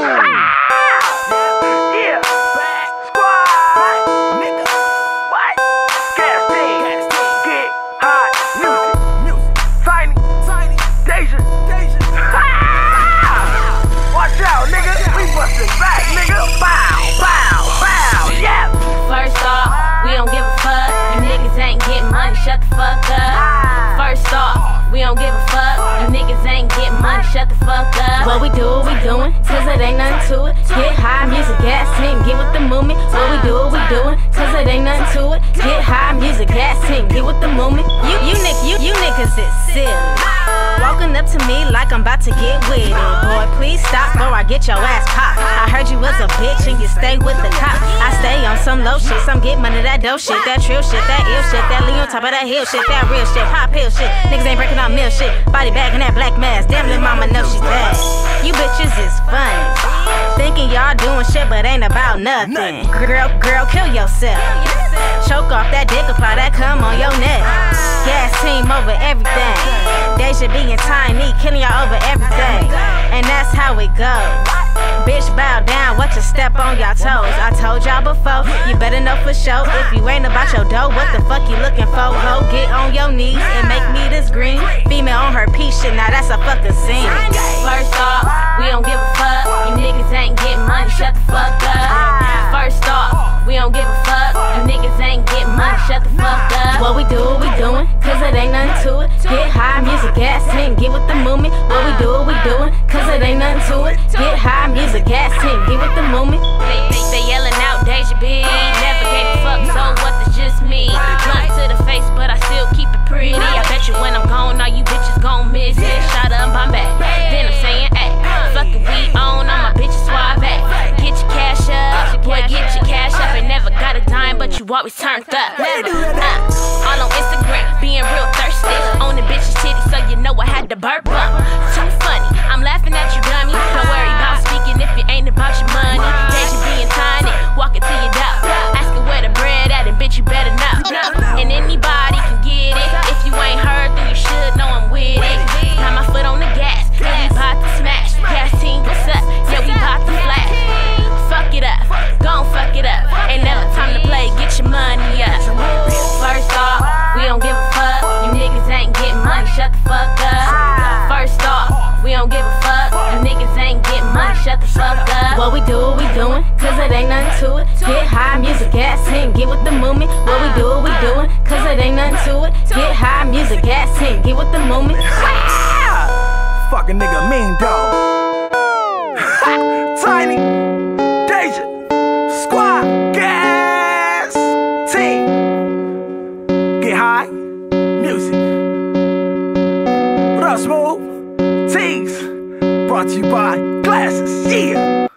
Yeah, back squad, nigga. What? Gas team, get hot music. Tiny, Daizha. Watch out, nigga. We bustin' back, nigga. Bow, yeah. First off, we don't give a fuck. You niggas ain't getting money, shut the fuck up. First off, we don't give a fuck. You niggas ain't getting money, shut the fuck up. What we do, we doing, cause it ain't nothing to it. Get high, music, gas team, get with the movement. What we do, we doing, cause it ain't nothing to it. Get high, music, gas team, get with the movement. You niggas is silly. Walking up to me like I'm about to get with it. Boy, please stop or I get your ass popped. I heard you was a bitch and you stay with the cop. I stay on some low shit, some get money, that dope shit, that trill shit, that ill shit, that lean on top of that hill shit, that real shit, pop pill shit. Niggas ain't breaking out meal shit, body bag and that black mask. Damn, little mama know she's bad. You bitches is funny, thinking y'all doing shit but ain't about nothing. Girl, kill yourself. Choke off that dick apply that come on your neck. Gas team over everything. Daizha.B and Tiny killing y'all over everything. And that's how it goes. Bitch, bow down, watch you step on y'all toes. I told y'all before, you better know for sure. If you ain't about your dough, what the fuck you looking for? Ho, get on your knees and make me this green. Female on her piece shit, now that's a fucking scene. First off, we don't give a fuck. You niggas ain't getting money, shut the fuck up. First off, we don't give a fuck. You niggas ain't getting money, shut the fuck up. What we do, we doing, cause it ain't nothing to it. Get high, music, gas team, get with the movement. What we do, we doing, cause it ain't nothing to it. Get high, music, gas team, get with the movement. They yelling out Daizha.B, never gave a fuck, so what, that's just me. Blunt to the face, but I still keep it pretty. I bet you when I'm gone, all you bitches gon' miss it. Shot up, I'm back, then I'm saying, ayy, fucking we on, all my bitches suave, ayy. Get your cash up, boy, get your cash up. Ain't never got a dime, but you always turned up. All on Instagram, being real thirsty. On the bitches' titties, so you know I had to burp up. Too funny, I'm laughing at you, dummy. Don't worry about speaking if it ain't about your money. Daizha.B and Tiny, walking to your doubt. Asking where the bread at, and bitch, you better know. And anybody can get it. If you ain't heard, then you should know I'm with it. Got my foot on the gas, and we bout to smash. Gas team, what's up? Yeah, we bout to flash. Fuck it up, gon' fuck it up. Ain't never time to play, get your money up. First off, we don't give a fuck. You niggas ain't getting money, shut the fuck up. First off, we don't give a fuck. You niggas ain't getting money, shut the fuck up. What we do, we doing, cause it ain't nothing to it. Get high, music, gas team, get with the movement. What we do, we doing, cause it ain't nothing to it. Get high, music, gas team, get with the movement. Fucking nigga mean dog. Tiny, Daizha, squad, gas team. Get high, music. What up, Smooth? Tease, brought to you by Glasses, yeah.